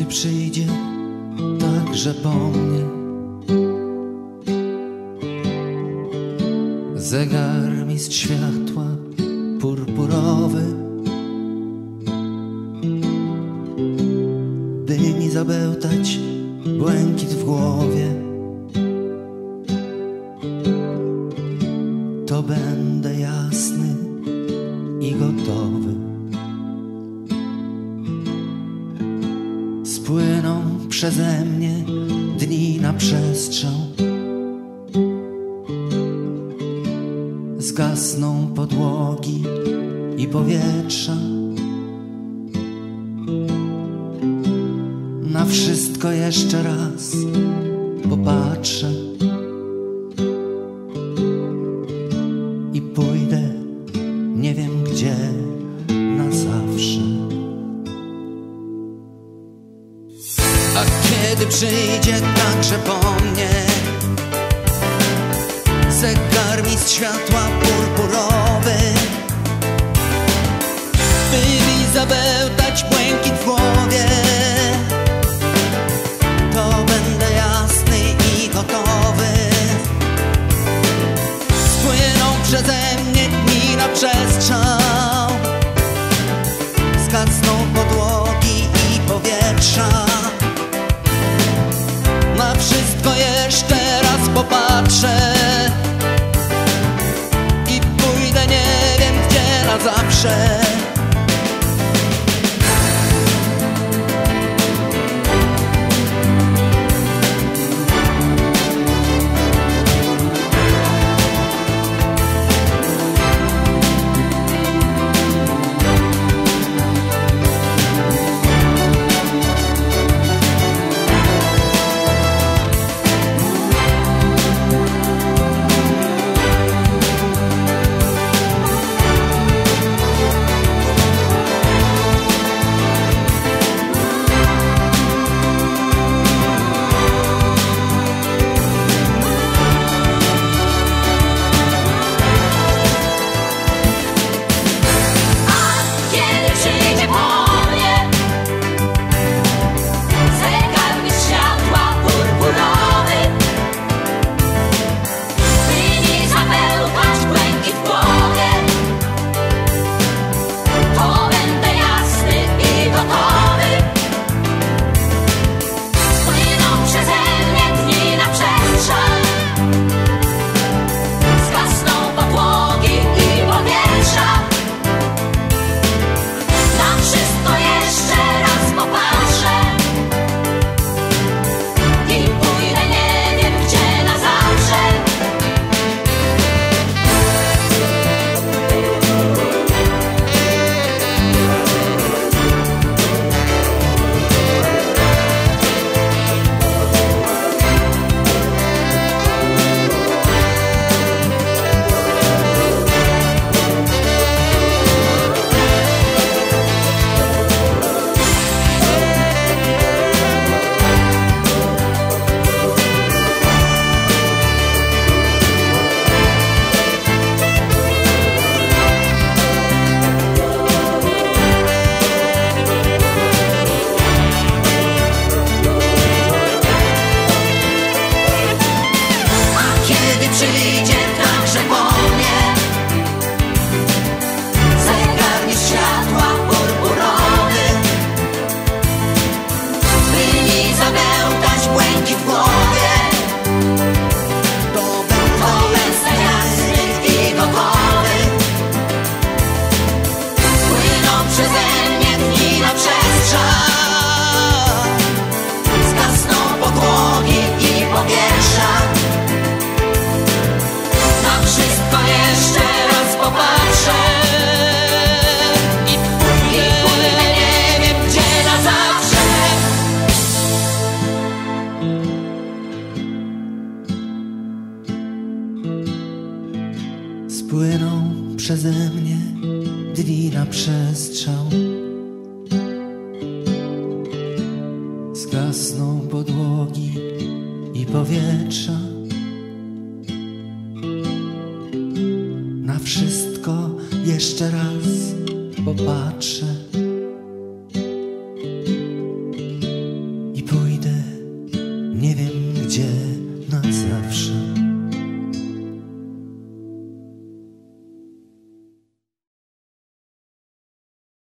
przyjdzie także po mnie zegarmistrz światła purpurowy, by mi zabełtać błękit w głowie, to będę jasny i gotowy. Spłyną przeze mnie dni na przestrzał, zgasną podłogi i powietrza. Na wszystko jeszcze raz popatrzę i pójdę nie wiem gdzie na zawsze. A kiedy przyjdzie także po mnie zegarmistrz światła purpurowy, by mi zabełtać błękit w głowie, to będę jasny i gotowy. Spłyną przeze mnie dni na przestrzał, zgasną podłogi i powietrza. Na wszystko jeszcze raz popatrzę i pójdę nie wiem gdzie na zawsze. Spłyną przeze mnie dni na przestrzał, zgasną podłogi i powietrza. Na wszystko jeszcze raz popatrzę Nie wiem